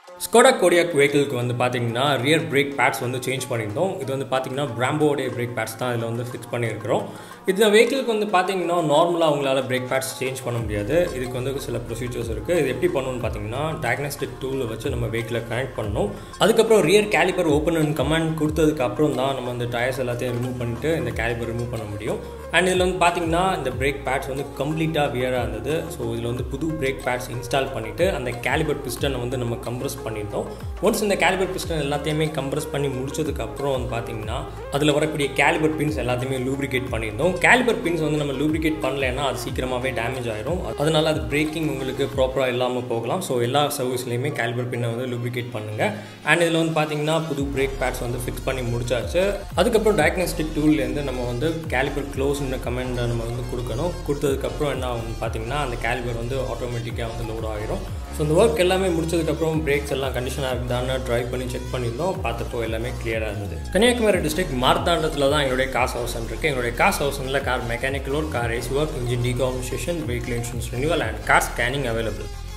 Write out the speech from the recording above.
Skoda Kodiaq vehicle வந்து பாத்தீங்கன்னா rear brake pads வந்து சேஞ்ச் பண்ணிருந்தோம். இது வந்து பாத்தீங்கன்னா Brembo-டைய brake pads தான் இதுல வந்து ஃபிக்ஸ் பண்ணியிருக்கிறோம். இந்த vehicle வந்து பாத்தீங்கன்னா நார்மலா உங்களால brake pads சேஞ்ச் பண்ண முடியாது. இதுக்கு வந்து சில ப்ரொசீஜர்ஸ் இருக்கு. இது எப்படி பண்ணனும்னு பாத்தீங்கன்னா diagnostic tool வச்சு நம்ம vehicle கனெக்ட் பண்ணனும். அதுக்கு அப்புறம் rear caliper open and command கொடுத்ததுக்கு அப்புறம் தான் நம்ம அந்த டயர்ஸ் எல்லாத்தையும் ரிமூவ் பண்ணிட்டு இந்த caliper ரிமூவ் பண்ண முடியும். And இதுல வந்து பாத்தீங்கன்னா இந்த brake pads வந்து கம்ப்ளீட்டா வியரா இருந்தது. சோ இதுல வந்து புது brake pads இன்ஸ்டால் பண்ணிட்டு அந்த caliper piston வந்து நம்ம கம்ப்ரஸ் பண்ணிட்டோம். ஒன்ஸ் இந்த caliper piston எல்லாத்தையுமே கம்ப்ரஸ் பண்ணி முடிச்சதுக்கு அப்புறம் வந்து பாத்தீங்கன்னா அதுல வரக்கூடிய caliper pins எல்லாத்தையுமே லூப்ரிகேட் பண்ணிட்டோம். caliper pins வந்து நம்ம லூப்ரிகேட் பண்ணலனா அது சீக்கிரமாவே டேமேஜ் ஆயிடும். அதனால அது பிரேக்கிங் உங்களுக்கு ப்ராப்பரா இல்லாம போகலாம். சோ எல்லா சர்வீஸ்லயுமே caliper pin வந்து லூப்ரிகேட் பண்ணுங்க. And இதுல வந்து பாத்தீங்கன்னா புது brake pads வந்து ஃபிக்ஸ் பண்ணி முடிச்சாச்சு. அதுக்கு அப்புறம் டயக்னாஸ்டிக் டூல்ல இருந்து நம்ம வந்து caliper close ன்ற கமாண்ட் நம்ம வந்து கொடுக்கணும். கொடுத்ததுக்கு அப்புறம் என்ன ஆகும் பாத்தீங்கன்னா அந்த caliper வந்து ஆட்டோமேட்டிக்கா வந்து லோட் ஆயிடும். சோ இந்த வர்க் எல்லாமே முடிச்சதுக்கு அப்புறம் பிரேக்ஸ் எல்லாம் கண்டிஷனா இருக்குதான்னு டிரைவ் பண்ணி செக் பண்ணிருந்தோம். பார்த்தப்போ எல்லாமே கிளியரா இருந்தது. கன்னியாகுமரி டிஸ்ட்ரிக்ட் மார்த்தாண்டத்துல தான் எங்களுடைய கார் ஹவுஸ் இருக்கு. எங்களுடைய கார் ஹவுஸ்ல car mechanical work, car AC work, engine decarbonisation, vehicle insurance renewal and car scanning available.